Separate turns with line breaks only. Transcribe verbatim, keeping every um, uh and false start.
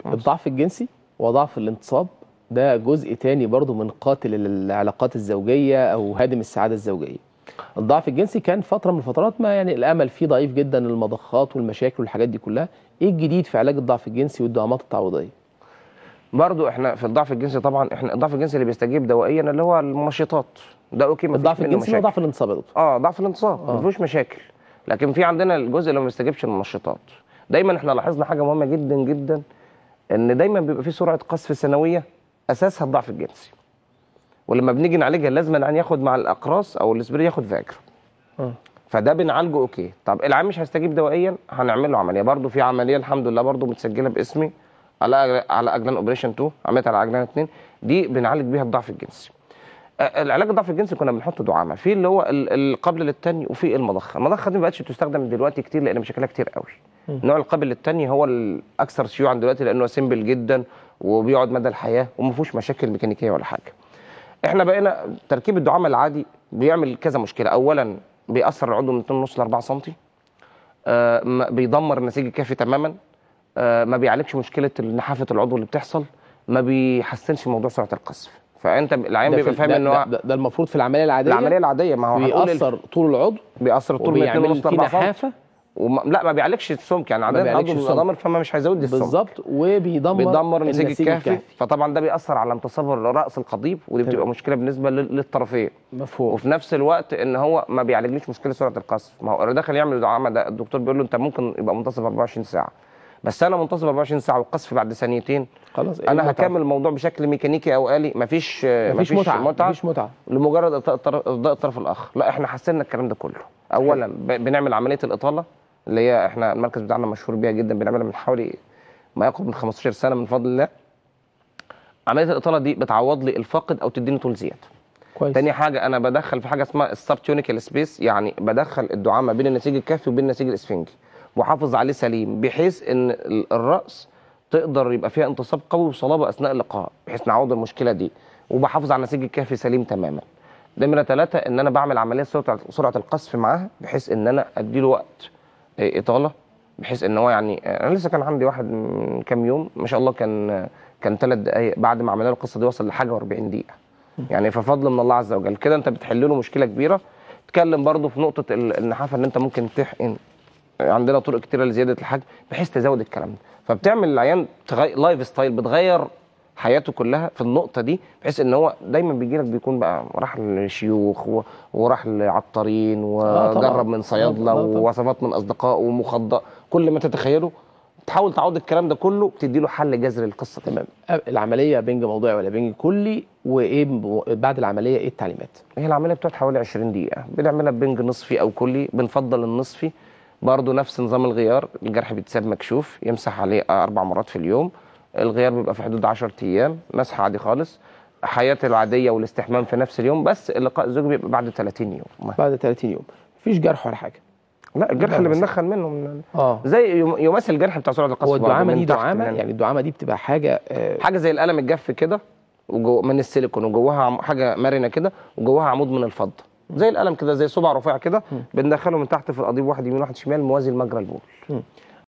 الضعف الجنسي وضعف الانتصاب ده جزء تاني برضو من قاتل العلاقات الزوجيه او هادم السعاده الزوجيه. الضعف الجنسي كان فتره من الفترات ما يعني الامل فيه ضعيف جدا، المضخات والمشاكل والحاجات دي كلها. ايه الجديد في علاج الضعف الجنسي والدعامات التعويضيه؟
برضو احنا في الضعف الجنسي طبعا احنا الضعف الجنسي اللي بيستجيب دوائيا اللي هو المنشطات ده اوكي، ما
الضعف الجنسي وضعف الانتصاب يا دكتور.
اه ضعف الانتصاب
آه.
ما فيهوش مشاكل، لكن في عندنا الجزء اللي ما بيستجيبش للمنشطات. دايما احنا لاحظنا حاجه مهمه جدا جدا، ان دايما بيبقى في سرعه قذف سنويه اساسها الضعف الجنسي، ولما بنيجي نعالجها لازم ان ياخد مع الاقراص او الاسبرين ياخد فاجرا.
اه
فده بنعالجه اوكي. طب العيان مش هيستجيب دوائيا، هنعمل له عمليه. برضو في عمليه الحمد لله برضو متسجله باسمي على على اجلان اوبريشن اتنين، عمليه على اجلان اتنين دي بنعالج بيها الضعف الجنسي. العلاج الضعف الجنسي كنا بنحط دعامه في اللي هو القابل للتاني وفي المضخه. المضخه دي ما بقتش تستخدم دلوقتي كتير لان مشاكلها كتير قوي. النوع القابل للتاني هو الاكثر شيوعا دلوقتي لانه سيمبل جدا وبيقعد مدى الحياه وما فيهوش مشاكل ميكانيكيه ولا حاجه. احنا بقينا تركيب الدعامه العادي بيعمل كذا مشكله. اولا بيأثر العضو من اتنين ونص ل اربعة سم، آه بيدمر النسيج الكافي تماما، آه ما بيعالجش مشكله نحافه العضو اللي بتحصل، ما بيحسنش موضوع سرعه القذف. فانت العيان بيبقى فاهم ان هو
ده, ده المفروض في العمليه العاديه.
العمليه العاديه ما هو
بيأثر طول العضو،
بيأثر طول من اتنين ونص ل اربعة سم وما لا ما بيعالجش السمك، يعني عندنا عضو بيدمر فما مش هيزود السمك
بالظبط، وبيدمر
بيدمر النسيج الكافي. فطبعا ده بيأثر على انتصاب راس القضيب، ودي بتبقى مشكله بالنسبه للطرفين.
مفهوم.
وفي نفس الوقت ان هو ما بيعالجليش مشكله سرعه القذف. ما هو داخل يعمل دعامه، ده الدكتور بيقول له انت ممكن يبقى منتصف اربعة وعشرين ساعه، بس انا منتصف اربعة وعشرين ساعه والقذف بعد ثانيتين،
خلاص إيه
انا هكمل الموضوع بشكل ميكانيكي او آلي. مفيش
مفيش متعه
متعه
مفيش متعه
لمجرد ارضاء الطرف الاخر. لا احنا حسنا الكلام ده كله. اولا بنعمل عمليه الاطاله اللي هي احنا المركز بتاعنا مشهور بيها جدا، بنعملها من حوالي ما يقرب من خمستاشر سنه من فضل الله. عمليه الاطاله دي بتعوض لي الفاقد او تديني طول زياده.
كويس.
تاني حاجه انا بدخل في حاجه اسمها السبتيونيكال سبيس، يعني بدخل الدعامه بين النسيج الكافي وبين النسيج الاسفنجي وحافظ عليه سليم، بحيث ان الراس تقدر يبقى فيها انتصاب قوي وصلابه اثناء اللقاء، بحيث نعوض المشكله دي، وبحافظ على النسيج الكافي سليم تماما. نمره ثلاثه ان انا بعمل عمليه سرعه سرعه القذف معاها، بحيث ان انا اديله وقت اطاله، بحيث ان هو يعني انا لسه كان عندي واحد من كام يوم ما شاء الله كان كان ثلاث دقائق بعد ما عملنا له القصه دي وصل لحاجه واربعين دقيقه. يعني ففضل من الله عز وجل كده انت بتحل له مشكله كبيره. اتكلم برضو في نقطه النحافه ان انت ممكن تحقن، عندنا طرق كتيره لزياده الحجم بحيث تزود الكلام ده. فبتعمل العيان تغير لايف ستايل، بتغير حياته كلها في النقطه دي، بحيث ان هو دايما بيجي لك بيكون بقى راح للشيوخ وراح لعطارين وجرب من صيادله ووصفات من اصدقائه ومخدرات، كل ما تتخيله تحاول تعوض الكلام ده كله، بتدي له حل جذري للقصه.
تمام. العمليه بنج موضعي ولا بنج كلي؟ وايه بعد العمليه ايه التعليمات؟
هي العمليه بتقعد حوالي عشرين دقيقه، بنعملها بنج نصفي او كلي، بنفضل النصفي. برضه نفس نظام الغيار، الجرح بيتساب مكشوف يمسح عليه اربع مرات في اليوم. الغيار بيبقى في حدود عشرة ايام، مسح عادي خالص، حياته العاديه والاستحمام في نفس اليوم، بس اللقاء الزوجي بيبقى بعد ثلاثين يوم.
بعد ثلاثين يوم مفيش جرح ولا حاجه؟
لا الجرح اللي بندخل منه من
اه
زي يمثل الجرح بتاع سرعه القذف.
هو الدعامه دي دعامه يعني الدعامه دي بتبقى حاجه آه
حاجه زي القلم الجاف كده وجو من السيليكون، وجواها حاجه مرنه كده وجواها عمود من الفضه زي القلم كده، زي صبع رفيع كده، بندخله من تحت في القضيب، واحد يمين واحد شمال موازي لمجرى البول.